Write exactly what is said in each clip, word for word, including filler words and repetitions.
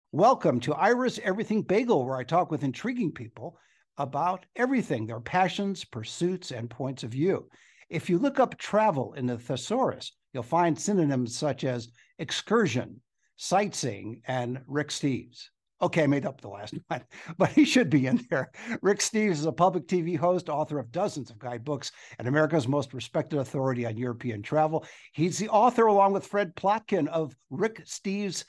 Welcome to Ira's Everything Bagel, where I talk with intriguing people about everything, their passions, pursuits, and points of view. If you look up travel in the thesaurus, you'll find synonyms such as excursion, sightseeing, and Rick Steves. Okay, I made up the last one, but he should be in there. Rick Steves is a public T V host, author of dozens of guidebooks, and America's most respected authority on European travel. He's the author, along with Fred Plotkin, of Rick Steves'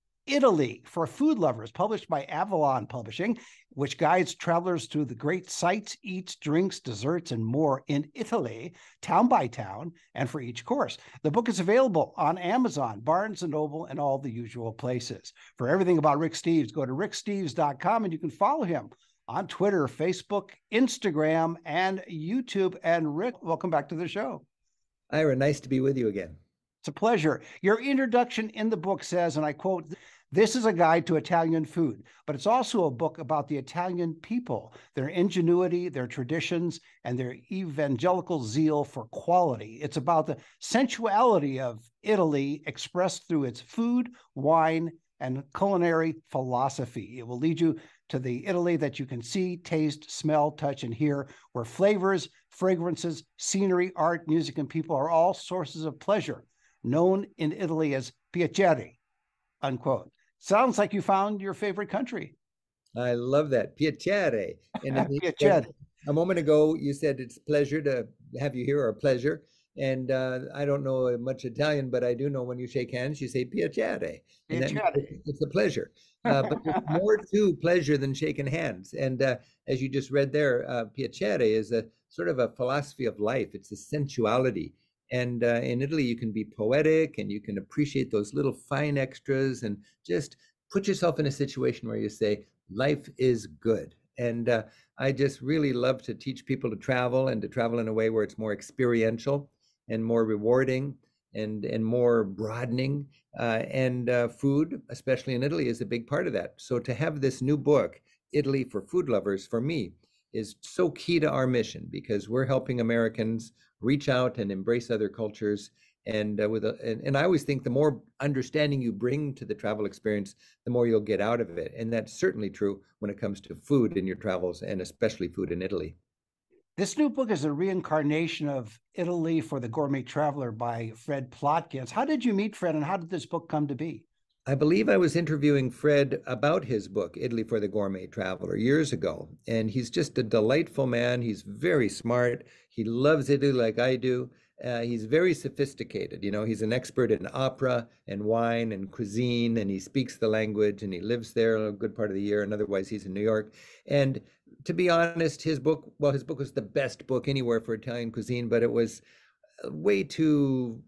Italy for Food Lovers, published by Avalon Publishing, which guides travelers to the great sights, eats, drinks, desserts, and more in Italy, town by town, and for each course. The book is available on Amazon, Barnes and Noble, and all the usual places. For everything about Rick Steves, go to rick steves dot com, and you can follow him on Twitter, Facebook, Instagram, and YouTube. And Rick, welcome back to the show. Ira, nice to be with you again. It's a pleasure. Your introduction in the book says, and I quote, "This is a guide to Italian food, but it's also a book about the Italian people, their ingenuity, their traditions, and their evangelical zeal for quality. It's about the sensuality of Italy expressed through its food, wine, and culinary philosophy. It will lead you to the Italy that you can see, taste, smell, touch, and hear, where flavors, fragrances, scenery, art, music, and people are all sources of pleasure, known in Italy as piacere," unquote. Sounds like you found your favorite country. I love that. Piacere. And Piacere. A moment ago, you said it's a pleasure to have you here, or a pleasure. And uh, I don't know much Italian, but I do know when you shake hands, you say piacere. And that means it's a pleasure. Uh, but there's more to pleasure than shaking hands. And uh, as you just read there, uh, piacere is a sort of a philosophy of life. It's a sensuality. And uh, in Italy, you can be poetic and you can appreciate those little fine extras and just put yourself in a situation where you say, life is good. And uh, I just really love to teach people to travel, and to travel in a way where it's more experiential and more rewarding and, and more broadening. Uh, and uh, food, especially in Italy, is a big part of that. So to have this new book, Italy for Food Lovers, for me, is so key to our mission, because we're helping Americans reach out and embrace other cultures. And uh, with a, and, and I always think the more understanding you bring to the travel experience, the more you'll get out of it. And that's certainly true when it comes to food in your travels, and especially food in Italy. This new book is a reincarnation of Italy for the Gourmet Traveler by Fred Plotkin. How did you meet Fred, and how did this book come to be? I believe I was interviewing Fred about his book, Italy for the Gourmet Traveler, years ago. And he's just a delightful man. He's very smart. He loves Italy like I do. Uh, he's very sophisticated. You know, he's an expert in opera and wine and cuisine, and he speaks the language, and he lives there a good part of the year. And otherwise, he's in New York. And to be honest, his book, well, his book was the best book anywhere for Italian cuisine, but it was way too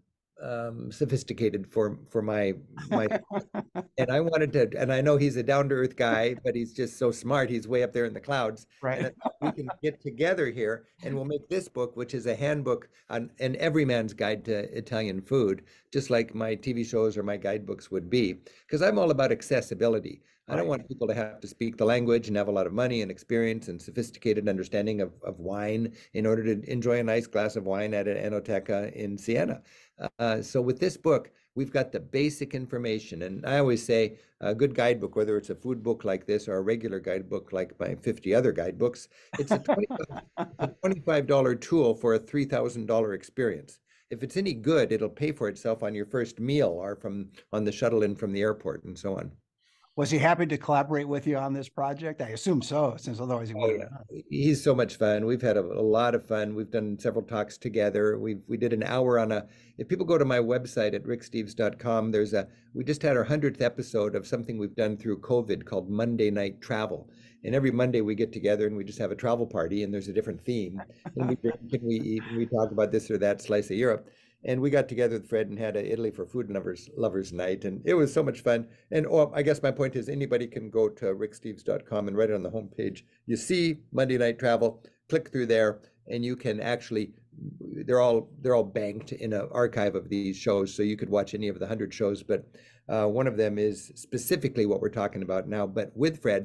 um sophisticated for for my my and I wanted to, and I know he's a down-to-earth guy, but he's just so smart. He's way up there in the clouds. Right. And we can get together here, and we'll make this book, which is a handbook on an everyman's guide to Italian food, just like my T V shows or my guidebooks would be, because I'm all about accessibility. I don't want people to have to speak the language and have a lot of money and experience and sophisticated understanding of, of wine in order to enjoy a nice glass of wine at an enoteca in Siena. Uh, so with this book, we've got the basic information. And I always say a good guidebook, whether it's a food book like this or a regular guidebook like my fifty other guidebooks, it's a twenty-five dollar tool for a three thousand dollar experience. If it's any good, it'll pay for itself on your first meal or from on the shuttle in from the airport and so on. Was he happy to collaborate with you on this project? I assume so, since otherwise he wouldn't. Oh, yeah. He's so much fun. We've had a, a lot of fun. We've done several talks together. We we did an hour on a, if people go to my website at rick steves dot com, there's a, we just had our hundredth episode of something we've done through COVID called Monday Night Travel. And every Monday we get together and we just have a travel party, and there's a different theme. And we drink and we eat and we talk about this or that slice of Europe. And we got together with Fred and had a Italy for Food Lovers Lovers Night, and it was so much fun. And oh, I guess my point is anybody can go to rick steves dot com, and right on the homepage, you see Monday Night Travel, click through there, and you can actually, they're all they're all banked in an archive of these shows, so you could watch any of the hundred shows. But uh, one of them is specifically what we're talking about now, but with Fred.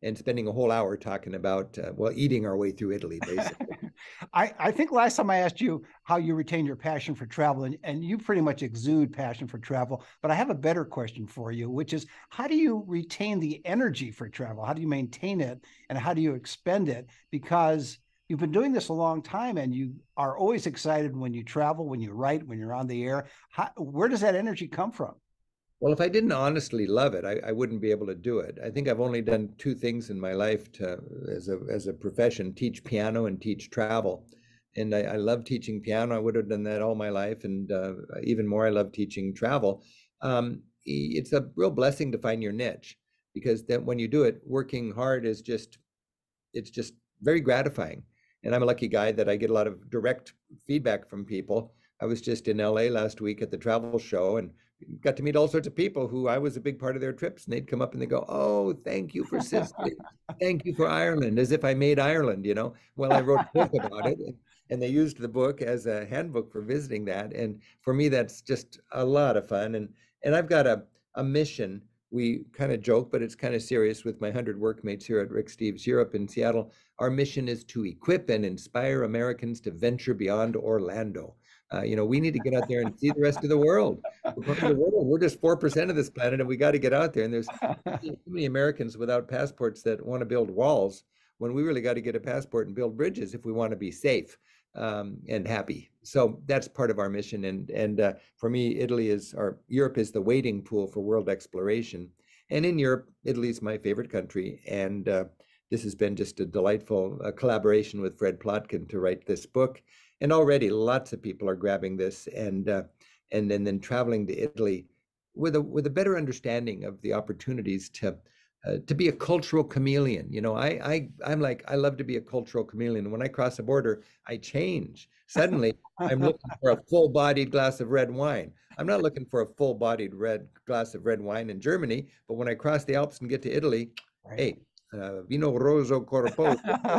and spending a whole hour talking about, uh, well, eating our way through Italy, basically. I, I think last time I asked you how you retain your passion for travel, and, and you pretty much exude passion for travel. But I have a better question for you, which is how do you retain the energy for travel? How do you maintain it, and how do you expend it? Because you've been doing this a long time, and you are always excited when you travel, when you write, when you're on the air. How, where does that energy come from? Well, if I didn't honestly love it, I, I wouldn't be able to do it. I think I've only done two things in my life to, as a as a profession, teach piano and teach travel. And I, I love teaching piano. I would have done that all my life, and uh, even more, I love teaching travel. Um, it's a real blessing to find your niche, because then when you do it, working hard is just it's just very gratifying. And I'm a lucky guy that I get a lot of direct feedback from people. I was just in L A last week at the travel show and got to meet all sorts of people who I was a big part of their trips. And they'd come up and they go, "Oh, thank you for Sicily. Thank you for Ireland," as if I made Ireland, you know? Well, I wrote a book about it, and they used the book as a handbook for visiting that. And for me, that's just a lot of fun. And and I've got a, a mission. We kind of joke, but it's kind of serious with my hundred workmates here at Rick Steves Europe in Seattle. Our mission is to equip and inspire Americans to venture beyond Orlando. Uh, you know, we need to get out there and see the rest of the world. We're, the world. We're just four percent of this planet, and we got to get out there. And there's too many Americans without passports that want to build walls, when we really got to get a passport and build bridges if we want to be safe um, and happy. So that's part of our mission. And and uh, for me, Italy is, or Europe is the wading pool for world exploration. And in Europe, Italy is my favorite country. And uh, this has been just a delightful uh, collaboration with Fred Plotkin to write this book. And already lots of people are grabbing this, and uh, and, and then traveling to Italy with a with a better understanding of the opportunities to uh, to be a cultural chameleon. You know, I I I'm like I love to be a cultural chameleon. When I cross a border, I change. Suddenly, I'm looking for a full-bodied glass of red wine. I'm not looking for a full-bodied red glass of red wine in Germany, but when I cross the Alps and get to Italy, right. Hey, uh, vino rosso corposo.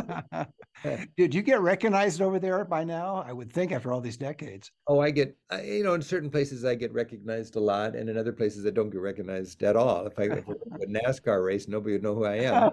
Did you get recognized over there by now? I would think after all these decades. Oh, I get, you know, in certain places I get recognized a lot, and in other places I don't get recognized at all. If I if a NASCAR race, nobody would know who I am.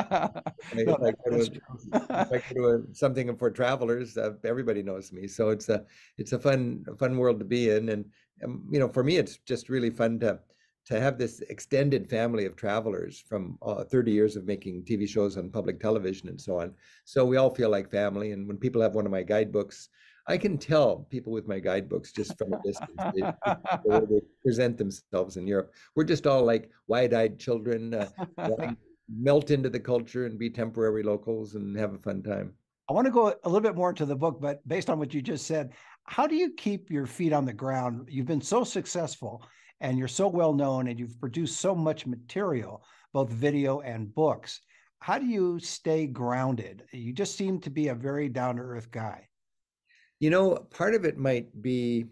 if, no, I, if, I go to, if I go to a, something for travelers, uh, everybody knows me. So it's a it's a fun a fun world to be in, and um, you know, for me, it's just really fun to. to have this extended family of travelers from uh, thirty years of making T V shows on public television and so on. So we all feel like family. And when people have one of my guidebooks, I can tell people with my guidebooks just from a distance, they, they present themselves in Europe. We're just all like wide-eyed children, uh, wanting to melt into the culture and be temporary locals and have a fun time. I want to go a little bit more into the book, but based on what you just said, how do you keep your feet on the ground? You've been so successful, and you're so well known, and you've produced so much material, both video and books. How do you stay grounded? You just seem to be a very down-to-earth guy. You know, part of it might be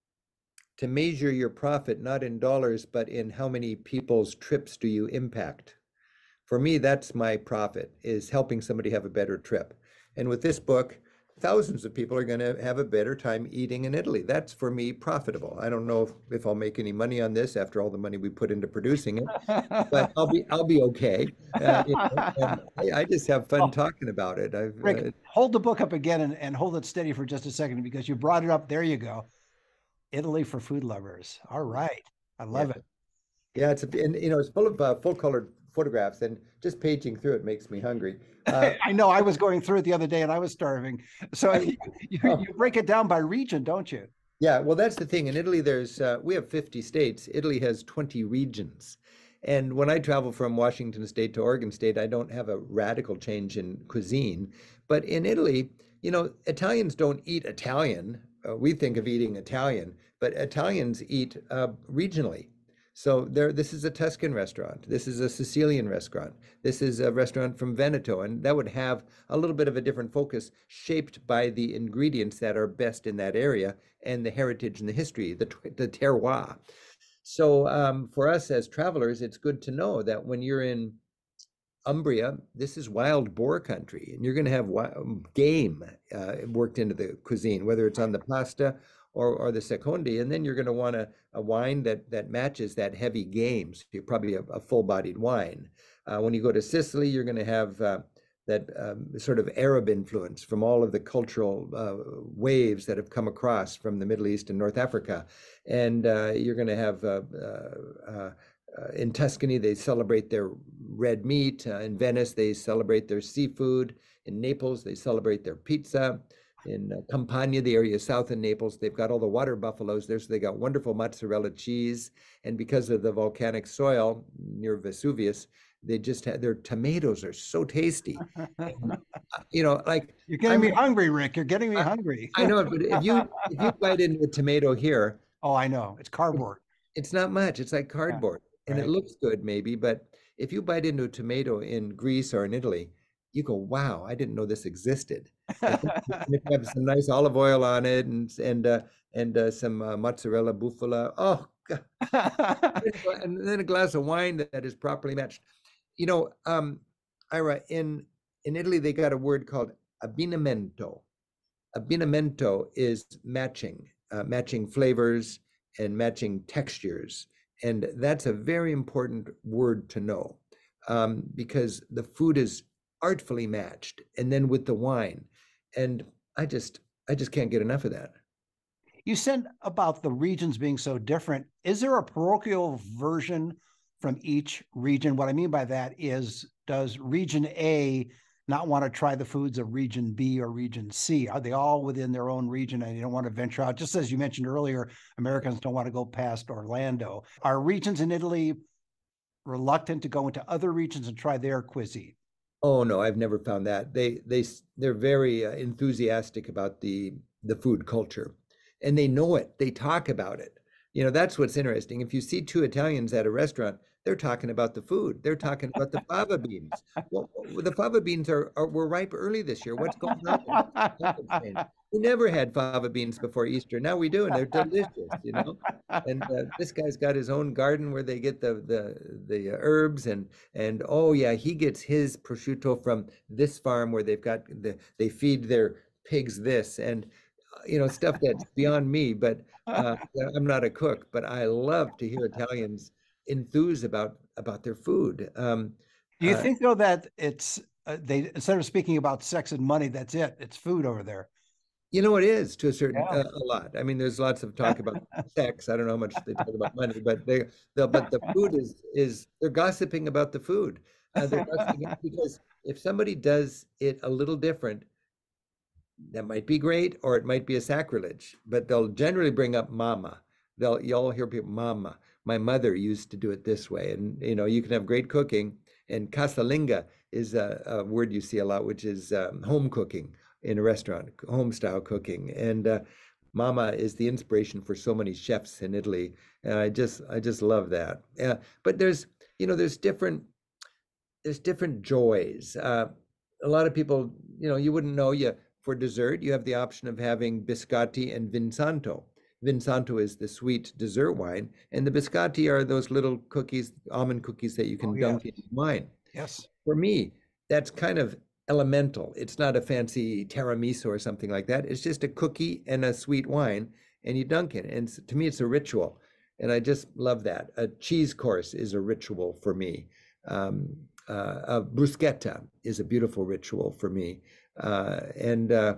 to measure your profit not in dollars, but in how many people's trips do you impact. For me, that's my profit, is helping somebody have a better trip. And with this book, thousands of people are going to have a better time eating in Italy. That's, for me, profitable. I don't know if, if I'll make any money on this after all the money we put into producing it, but I'll be I'll be okay. Uh, you know, I, I just have fun oh, talking about it. I've, Rick, uh, hold the book up again and, and hold it steady for just a second, because you brought it up. There you go. Italy for food lovers. All right. I love yeah. it. Yeah, it's a, and you know, it's full of uh, full colored photographs, and just paging through it makes me hungry. Uh, I know, I was going through it the other day and I was starving. So you, you, you break it down by region, don't you? Yeah, well, that's the thing. In Italy, there's uh, we have fifty states. Italy has twenty regions. And when I travel from Washington State to Oregon State, I don't have a radical change in cuisine. But in Italy, you know, Italians don't eat Italian. Uh, we think of eating Italian, but Italians eat uh, regionally. So there, this is a Tuscan restaurant. This is a Sicilian restaurant. This is a restaurant from Veneto, and that would have a little bit of a different focus, shaped by the ingredients that are best in that area and the heritage and the history, the, the terroir. So um, for us as travelers, it's good to know that when you're in Umbria, this is wild boar country, and you're going to have wild game uh, worked into the cuisine, whether it's on the pasta or, or the secondi, and then you're going to want a, a wine that that matches that heavy game. So you're probably a, a full-bodied wine. Uh, when you go to Sicily, you're going to have uh, that um, sort of Arab influence from all of the cultural uh, waves that have come across from the Middle East and North Africa. And uh, you're going to have uh, uh, uh, in Tuscany, they celebrate their red meat. Uh, in Venice, they celebrate their seafood. In Naples, they celebrate their pizza. In uh, Campania, the area south in Naples, they've got all the water buffaloes there, so they got wonderful mozzarella cheese. And because of the volcanic soil near Vesuvius, they just had their tomatoes are so tasty. And, you know, like you're getting I'm, me hungry, Rick. You're getting me I, hungry. I know, but if you if you bite into a tomato here, oh, I know, it's cardboard. It's not much. It's like cardboard, yeah, right. And it looks good maybe, but if you bite into a tomato in Greece or in Italy, you go, "Wow, I didn't know this existed." And if you have some nice olive oil on it and and uh, and uh, some uh, mozzarella bufala, oh God. And then a glass of wine that is properly matched. You know, um, Ira, in in Italy, they got a word called abbinamento. Abbinamento is matching, uh, matching flavors and matching textures. And that's a very important word to know um, because the food is artfully matched and then with the wine. And I just, I just can't get enough of that. You said about the regions being so different. Is there a parochial version from each region? What I mean by that is, does region A not want to try the foods of region B or region C? Are they all within their own region and you don't want to venture out? Just as you mentioned earlier, Americans don't want to go past Orlando. Are regions in Italy reluctant to go into other regions and try their cuisine? Oh no, I've never found that. They they they're very uh, enthusiastic about the the food culture, and they know it. They talk about it. You know, that's what's interesting. If you see two Italians at a restaurant, they're talking about the food. They're talking about the fava beans. Well, the fava beans are, are were ripe early this year. What's going on? We never had fava beans before Easter. Now we do, and they're delicious. You know, and uh, this guy's got his own garden where they get the the the herbs, and and oh yeah, he gets his prosciutto from this farm where they've got the they feed their pigs this, and you know, stuff that's beyond me. But uh, I'm not a cook, but I love to hear Italians enthuse about about their food. Um, Do you uh, think though that it's uh, they instead of speaking about sex and money, that's it? It's food over there. You know, it is to a certain yeah. uh, a lot. I mean, there's lots of talk about sex. I don't know how much they talk about money, but they but the food is is they're gossiping about the food. Uh, they're gossiping because if somebody does it a little different, that might be great, or it might be a sacrilege, but they'll generally bring up mama. They'll, you'll hear people, mama, my mother used to do it this way. And, you know, you can have great cooking, and casalinga is a, a word you see a lot, which is um, home cooking in a restaurant, home style cooking. And uh, mama is the inspiration for so many chefs in Italy. And I just, I just love that. Uh, but there's, you know, there's different, there's different joys. Uh, a lot of people, you know, you wouldn't know you, for dessert, you have the option of having biscotti and vinsanto. Vinsanto is the sweet dessert wine, and the biscotti are those little cookies, almond cookies that you can oh, dunk yes. in wine. Yes. For me, that's kind of elemental. It's not a fancy tiramisu or something like that. It's just a cookie and a sweet wine, and you dunk it. And to me, it's a ritual, and I just love that. A cheese course is a ritual for me. Um, uh, a bruschetta is a beautiful ritual for me. Uh, and uh,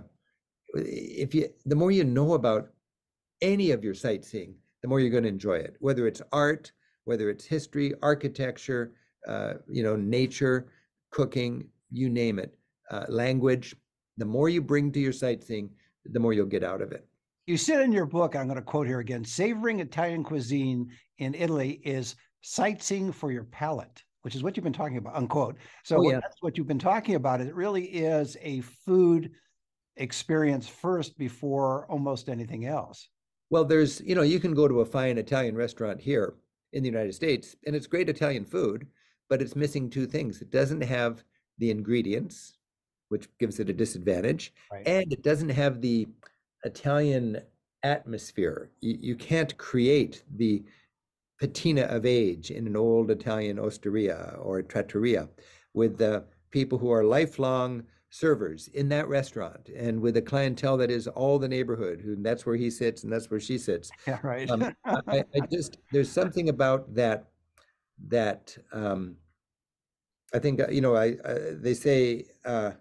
if you, the more you know about any of your sightseeing, the more you're going to enjoy it. Whether it's art, whether it's history, architecture, uh, you know, nature, cooking, you name it, uh, language. The more you bring to your sightseeing, the more you'll get out of it. You said in your book, I'm going to quote here again: "Savoring Italian cuisine in Italy is sightseeing for your palate," which is what you've been talking about, unquote. So oh, yeah. That's what you've been talking about. It really is a food experience first before almost anything else. Well, there's, you know, you can go to a fine Italian restaurant here in the United States, and it's great Italian food, but it's missing two things. It doesn't have the ingredients, which gives it a disadvantage, right. And it doesn't have the Italian atmosphere. You, you can't create the patina of age in an old Italian osteria or trattoria with the people who are lifelong servers in that restaurant, and with a clientele that is all the neighborhood, who that's where he sits and that's where she sits. Yeah, right. um, I, I just there's something about that that um, I think, uh, you know, I, uh, they say uh,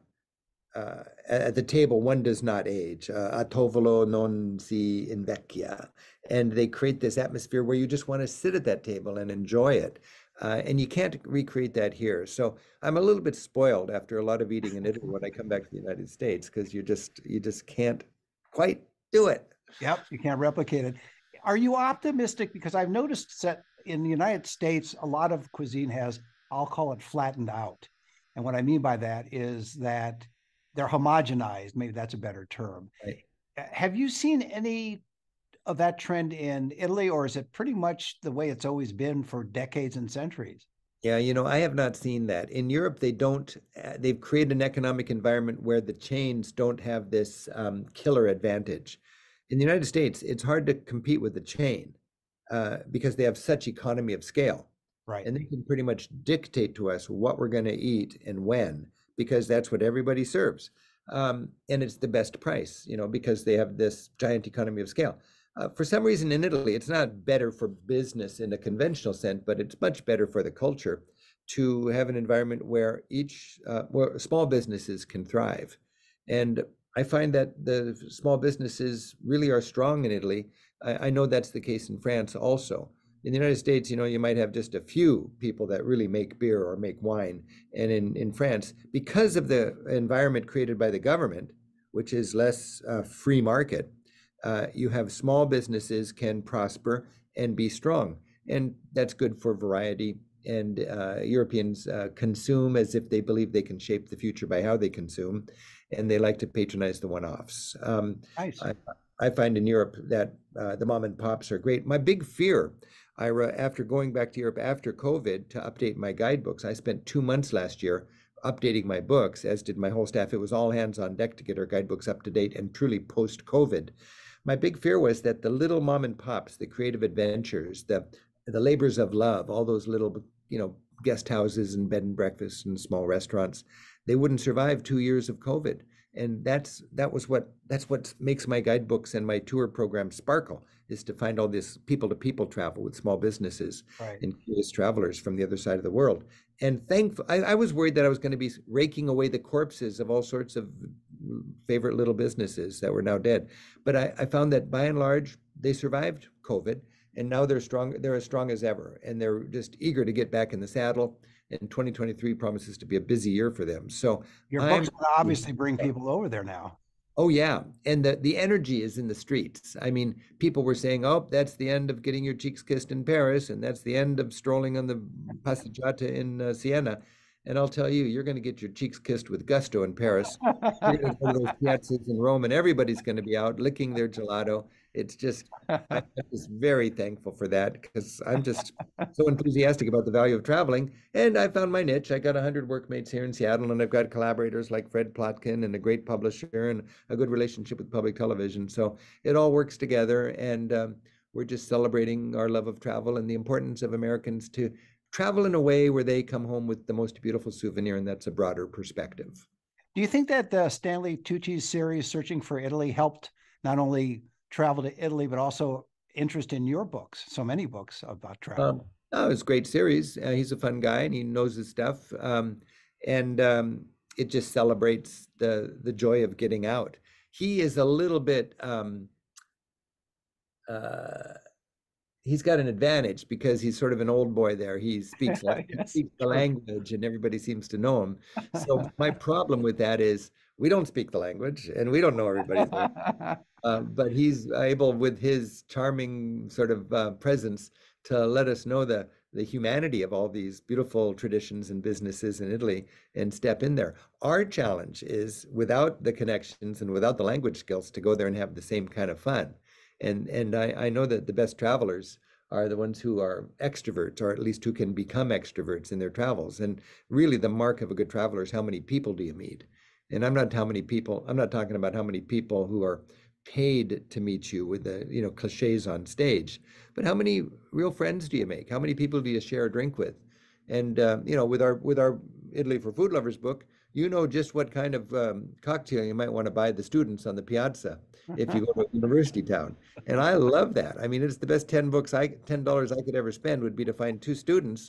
uh, at the table, one does not age. Uh, a tavolo non si invecchia. And they create this atmosphere where you just want to sit at that table and enjoy it. Uh, and you can't recreate that here. So I'm a little bit spoiled after a lot of eating in Italy when I come back to the United States, because you just you just can't quite do it. Yep, you can't replicate it. Are you optimistic? Because I've noticed that in the United States, a lot of cuisine has, I'll call it flattened out. And what I mean by that is that they're homogenized. Maybe that's a better term. Right. Have you seen any of that trend in Italy, or is it pretty much the way it's always been for decades and centuries? Yeah, you know, I have not seen that. In Europe, they don't, uh, they've created an economic environment where the chains don't have this um, killer advantage. In the United States, it's hard to compete with the chain uh, because they have such economy of scale. Right. And they can pretty much dictate to us what we're going to eat and when, because that's what everybody serves. Um, and it's the best price, you know, because they have this giant economy of scale. Uh, for some reason in Italy, it's not better for business in a conventional sense, but it's much better for the culture to have an environment where each, uh, where small businesses can thrive. And I find that the small businesses really are strong in Italy. I, I know that's the case in France also. In the United States, you know, you might have just a few people that really make beer or make wine. And in, in France, because of the environment created by the government, which is less uh, free market, uh, you have small businesses can prosper and be strong. And that's good for variety. And uh, Europeans uh, consume as if they believe they can shape the future by how they consume. And they like to patronize the one-offs. Um, Nice. I, I find in Europe that uh, the mom and pops are great. My big fear, Ira, after going back to Europe after COVID to update my guidebooks, I spent two months last year updating my books, as did my whole staff. It was all hands on deck to get our guidebooks up to date and truly post-COVID. My big fear was that the little mom and pops, the creative adventures, the the labors of love, all those little, you know, guest houses and bed and breakfasts and small restaurants, they wouldn't survive two years of COVID. And that's that was what that's what makes my guidebooks and my tour program sparkle, is to find all this people to people travel with small businesses Right. and curious travelers from the other side of the world. And thankful, I, I was worried that I was going to be raking away the corpses of all sorts of favorite little businesses that were now dead. But I, I found that by and large, they survived COVID, and now they're strong, they're as strong as ever. And they're just eager to get back in the saddle. And twenty twenty-three promises to be a busy year for them. So Your I'm books will obviously bring people over there now. Oh yeah, and the the energy is in the streets. I mean, people were saying, "Oh, that's the end of getting your cheeks kissed in Paris, and that's the end of strolling on the Passeggiata in uh, Siena." And I'll tell you, you're going to get your cheeks kissed with gusto in Paris. You're going to go to those piazzas in Rome, and everybody's going to be out licking their gelato. It's just, I'm just very thankful for that, because I'm just so enthusiastic about the value of traveling. And I found my niche. I got one hundred workmates here in Seattle, and I've got collaborators like Fred Plotkin and a great publisher and a good relationship with public television. So it all works together, and um, we're just celebrating our love of travel and the importance of Americans to travel in a way where they come home with the most beautiful souvenir, and that's a broader perspective. Do you think that the Stanley Tucci's series, Searching for Italy, helped not only travel to Italy, but also interest in your books, so many books about travel? Um, oh, it's a great series. Uh, he's a fun guy, and he knows his stuff. Um, and um, it just celebrates the the joy of getting out. He is a little bit, um, uh, he's got an advantage because he's sort of an old boy there. He speaks like he Yes, speaks the true. language, and everybody seems to know him. So my problem with that is we don't speak the language, and we don't know everybody's language. Uh, but he's able, with his charming sort of uh, presence, to let us know the the humanity of all these beautiful traditions and businesses in Italy and step in there. Our challenge is, without the connections and without the language skills, to go there and have the same kind of fun. And and I, I know that the best travelers are the ones who are extroverts, or at least who can become extroverts in their travels. And really, the mark of a good traveler is how many people do you meet. And I'm not how many people, I'm not talking about how many people who are paid to meet you with the, you know, cliches on stage, but how many real friends do you make? How many people do you share a drink with? And uh, you know, with our with our Italy for Food Lovers book, you know just what kind of um, cocktail you might want to buy the students on the piazza if you go to a university town. And I love that. I mean, it's the best ten books I ten dollars I could ever spend would be to find two students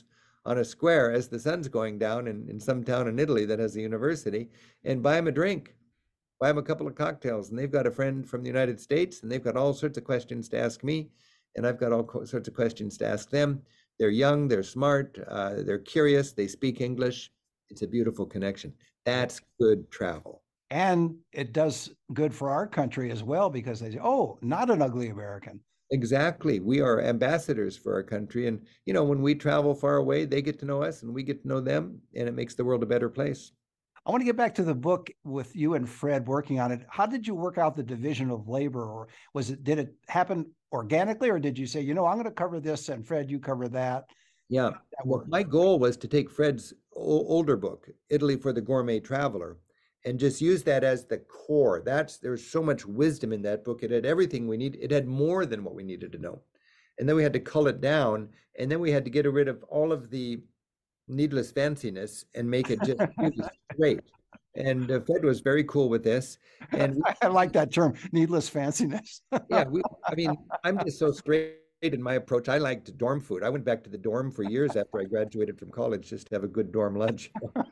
on a square as the sun's going down in, in some town in Italy that has a university and buy them a drink, buy them a couple of cocktails. And they've got a friend from the United States and they've got all sorts of questions to ask me. And I've got all sorts of questions to ask them. They're young, they're smart, uh, they're curious, they speak English. It's a beautiful connection. That's good travel. And it does good for our country as well, because they say, oh, not an ugly American. Exactly. We are ambassadors for our country. And, you know, when we travel far away, they get to know us and we get to know them, and it makes the world a better place. I want to get back to the book with you and Fred working on it. How did you work out the division of labor? Or was it, did it happen organically, or did you say, you know, I'm going to cover this and Fred, you cover that? Yeah. Well, my goal was to take Fred's older book, Italy for the Gourmet Traveler, and just use that as the core. That's, there's so much wisdom in that book. It had everything we need. It had more than what we needed to know. And then we had to cull it down, and then we had to get rid of all of the needless fanciness and make it just really straight. And uh, Fred was very cool with this. And we, I like that term, needless fanciness. yeah, we, I mean, I'm just so straight in my approach. I liked dorm food. I went back to the dorm for years after I graduated from college just to have a good dorm lunch.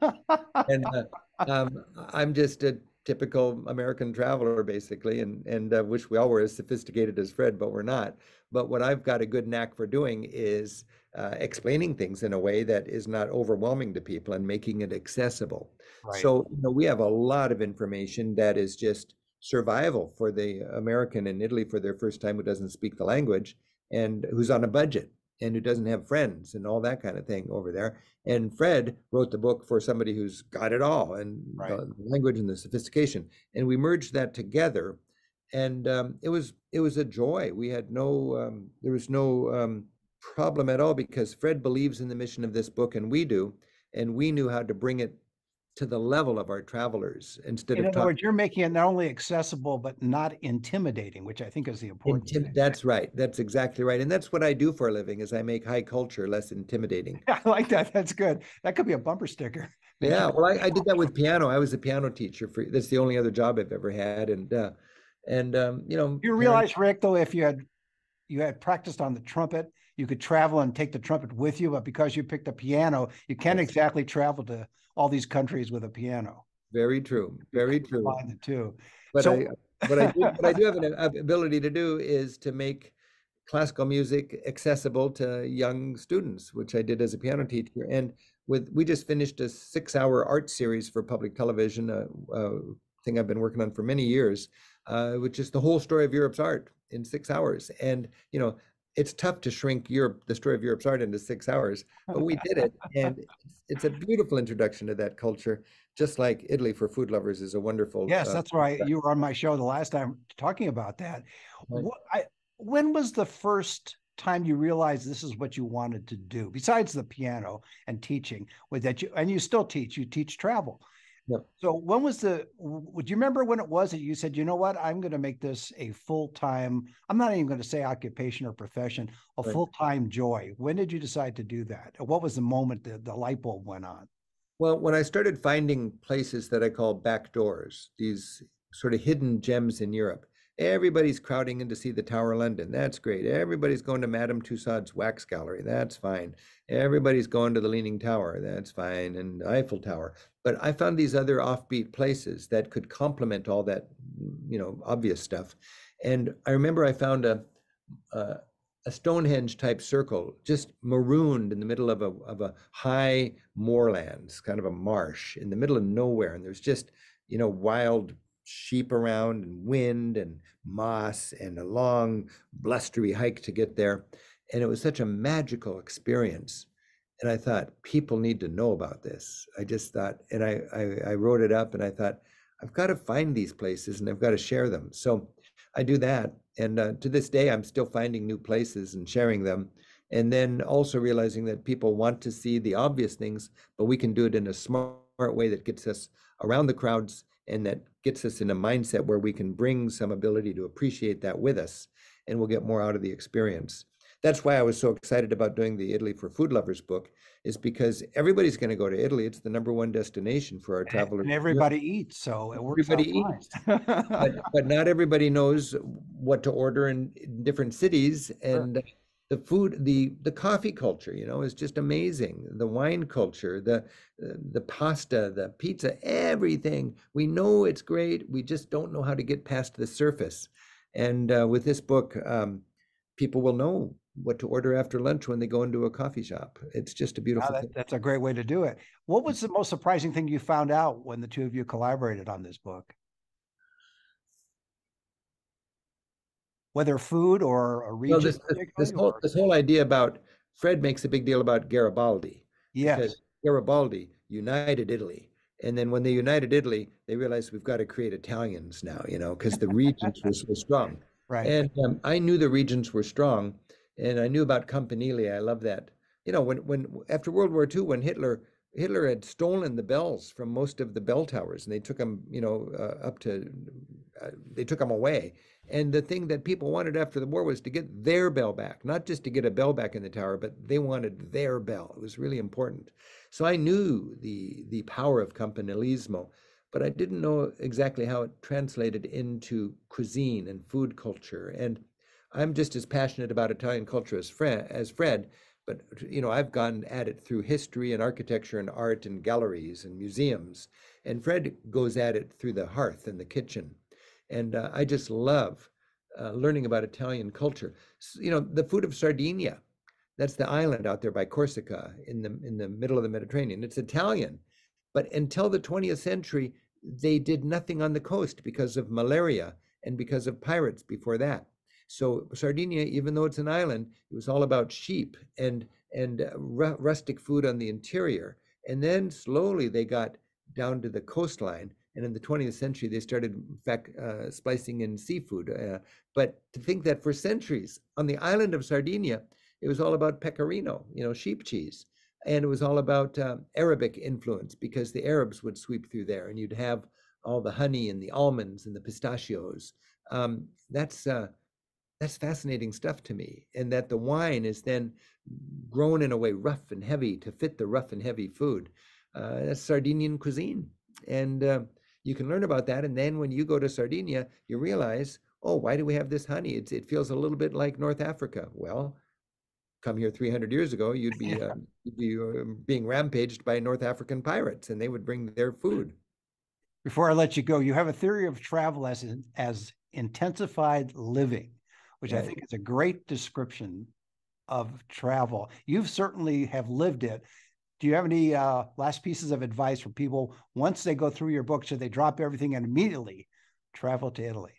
And uh, um, I'm just a typical American traveler, basically, and and uh, wish we all were as sophisticated as Fred, but we're not. But what I've got a good knack for doing is uh, explaining things in a way that is not overwhelming to people and making it accessible. Right. So, you know, we have a lot of information that is just survival for the American in Italy for their first time who doesn't speak the language and who's on a budget and who doesn't have friends and all that kind of thing over there. And Fred wrote the book for somebody who's got it all, and right. the language and the sophistication. And we merged that together. And um, it was it was a joy. We had no, um, there was no um, problem at all, because Fred believes in the mission of this book, and we do. And we knew how to bring it to the level of our travelers instead in of. In other words, you're making it not only accessible, but not intimidating, which I think is the important Intim thing. That's right. That's exactly right. And that's what I do for a living, is I make high culture less intimidating. I like that. That's good. That could be a bumper sticker. Yeah. Well, I, I did that with piano. I was a piano teacher for, that's the only other job I've ever had. And, uh, and, um, you know, you realize, Rick, though, if you had, you had practiced on the trumpet, you could travel and take the trumpet with you, but because you picked a piano, you can't yes. exactly travel to all these countries with a piano. Very true. Very true. Combine the two. But so, I, what I do, what I do have an ability to do is to make classical music accessible to young students, which I did as a piano teacher. And with we just finished a six-hour art series for public television, a, a thing I've been working on for many years, uh, which is the whole story of Europe's art in six hours. And you know, it's tough to shrink Europe, the story of Europe's art, into six hours, but we did it. And it's, it's a beautiful introduction to that culture, just like Italy for Food Lovers is a wonderful. Yes, uh, that's right. You were on my show the last time talking about that. Right. What, I, when was the first time you realized this is what you wanted to do, besides the piano and teaching, with that you, and you still teach, you teach travel. Yep. So when was the, would you remember when it was that you said, you know what, I'm going to make this a full-time, I'm not even going to say occupation or profession, a right. full-time joy? When did you decide to do that? What was the moment that the light bulb went on? Well, when I started finding places that I call back doors, these sort of hidden gems in Europe, everybody's crowding in to see the Tower of London. That's great. Everybody's going to Madame Tussauds Wax Gallery. That's fine. Everybody's going to the Leaning Tower. That's fine. And Eiffel Tower. But I found these other offbeat places that could complement all that, you know, obvious stuff. And I remember I found a, a, a Stonehenge type circle, just marooned in the middle of a, of a high moorlands, kind of a marsh in the middle of nowhere. And there's just, you know, wild sheep around and wind and moss and a long blustery hike to get there. And it was such a magical experience. And I thought, people need to know about this. I just thought, and I, I, I wrote it up and I thought, I've got to find these places and I've got to share them. So I do that. And uh, to this day, I'm still finding new places and sharing them. And then also realizing that people want to see the obvious things, but we can do it in a smart way that gets us around the crowds and that gets us in a mindset where we can bring some ability to appreciate that with us, and we'll get more out of the experience. That's why I was so excited about doing the Italy for Food Lovers book, is because everybody's going to go to Italy. It's the number one destination for our travelers. And everybody eats, so it works everybody out eats. but, but not everybody knows what to order in, in different cities. And the food, the the coffee culture, you know, is just amazing. The wine culture, the the pasta, the pizza, everything. We know it's great. We just don't know how to get past the surface. And uh, with this book, um, people will know what to order after lunch when they go into a coffee shop. It's just a Wow, beautiful that, thing. that's a great way to do it. What was the most surprising thing you found out when the two of you collaborated on this book? Whether food or a Well, region this this particularly, whole or this whole idea about Fred makes a big deal about Garibaldi because yes. Garibaldi united Italy. And then when they united Italy, they realized we've got to create Italians now, you know, because the regions were so strong. Right. And um, I knew the regions were strong, and I knew about Campanile. I love that. You know, when when after World War Two, when Hitler Hitler had stolen the bells from most of the bell towers, and they took them, you know, uh, up to uh, they took them away. And the thing that people wanted after the war was to get their bell back, not just to get a bell back in the tower, but they wanted their bell. It was really important. So I knew the the power of campanilismo, but I didn't know exactly how it translated into cuisine and food culture. And I'm just as passionate about Italian culture as Fred, as Fred, but you know, I've gone at it through history and architecture and art and galleries and museums. And Fred goes at it through the hearth and the kitchen. And uh, I just love uh, learning about Italian culture. So, you know, the food of Sardinia, that's the island out there by Corsica in the in the middle of the Mediterranean. It's Italian, but until the twentieth century, they did nothing on the coast because of malaria and because of pirates before that. So Sardinia, even though it's an island, it was all about sheep and and uh, ru- rustic food on the interior. And then slowly they got down to the coastline. And in the twentieth century, they started, in fact, uh, splicing in seafood. Uh, but to think that for centuries on the island of Sardinia, it was all about pecorino, you know, sheep cheese. And it was all about um, Arabic influence because the Arabs would sweep through there and you'd have all the honey and the almonds and the pistachios. Um, that's uh, that's fascinating stuff to me. And that the wine is then grown in a way rough and heavy to fit the rough and heavy food. Uh, that's Sardinian cuisine. And uh, you can learn about that. And then when you go to Sardinia, you realize, oh, why do we have this honey? It's, it feels a little bit like North Africa. Well, come here three hundred years ago, you'd be, uh, you'd be uh, being rampaged by North African pirates, and they would bring their food. Before I let you go, you have a theory of travel as in, as intensified living, which I Right. think is a great description of travel. You've certainly have lived it. Do you have any uh, last pieces of advice for people once they go through your book? Should they drop everything and immediately travel to Italy?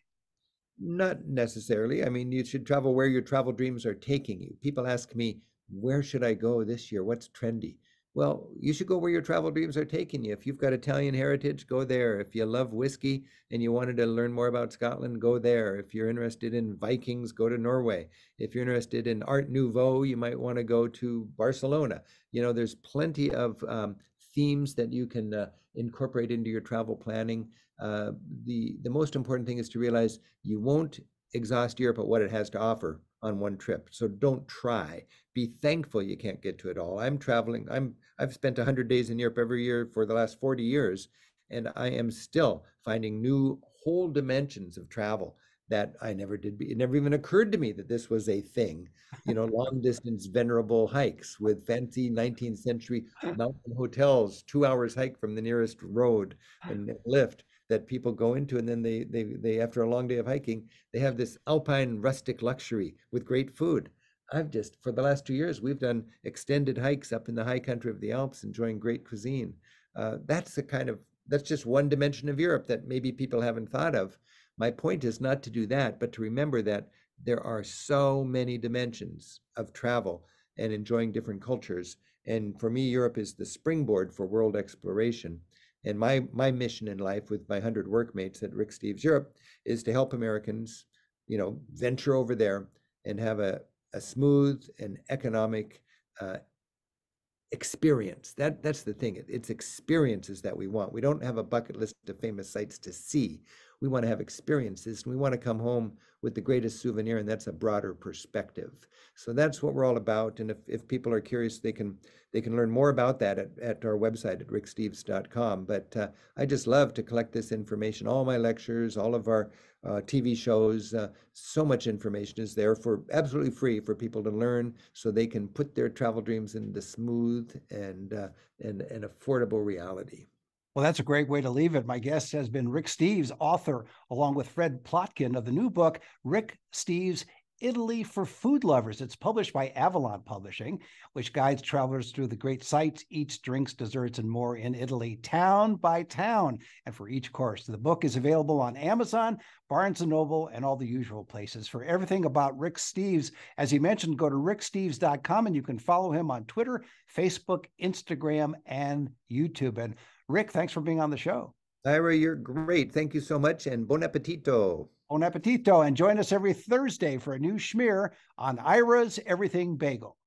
Not necessarily. I mean, you should travel where your travel dreams are taking you. People ask me, where should I go this year? What's trendy? Well, you should go where your travel dreams are taking you. If you've got Italian heritage, go there. If you love whiskey and you wanted to learn more about Scotland, go there. If you're interested in Vikings, go to Norway. If you're interested in Art Nouveau, you might want to go to Barcelona. You know, there's plenty of um, themes that you can uh, incorporate into your travel planning. Uh, the the most important thing is to realize you won't exhaust Europe at what it has to offer on one trip. So don't try. Be thankful you can't get to it all. I'm traveling. I'm I've spent one hundred days in Europe every year for the last forty years, and I am still finding new whole dimensions of travel that I never did. It never even occurred to me that this was a thing. You know, long distance venerable hikes with fancy nineteenth century mountain hotels, two hours hike from the nearest road and lift that people go into, and then they they they after a long day of hiking, they have this alpine rustic luxury with great food. I've just for the last two years we've done extended hikes up in the high country of the Alps, enjoying great cuisine. Uh, that's the kind of that's just one dimension of Europe that maybe people haven't thought of. My point is not to do that, but to remember that there are so many dimensions of travel and enjoying different cultures. And for me, Europe is the springboard for world exploration. And my my mission in life with my hundred workmates at Rick Steves Europe is to help Americans, you know, venture over there and have a, a smooth and economic uh, experience. That that's the thing. It's experiences that we want. We don't have a bucket list of famous sites to see. We want to have experiences, and we want to come home with the greatest souvenir, and that's a broader perspective. So that's what we're all about. And if, if people are curious, they can they can learn more about that at, at our website at rick steves dot com. But uh, I just love to collect this information. All my lectures, all of our uh, T V shows, uh, so much information is there for absolutely free for people to learn, so they can put their travel dreams into smooth and uh, and, and affordable reality. Well, that's a great way to leave it. My guest has been Rick Steves, author, along with Fred Plotkin, of the new book, Rick Steves, Italy for Food Lovers. It's published by Avalon Publishing, which guides travelers through the great sights, eats, drinks, desserts, and more in Italy, town by town, and for each course. The book is available on Amazon, Barnes and Noble, and all the usual places. For everything about Rick Steves, as he mentioned, go to rick steves dot com, and you can follow him on Twitter, Facebook, Instagram, and YouTube. And Rick, thanks for being on the show. Ira, you're great. Thank you so much, and bon appetito. Bon appetito, and join us every Thursday for a new schmear on Ira's Everything Bagel.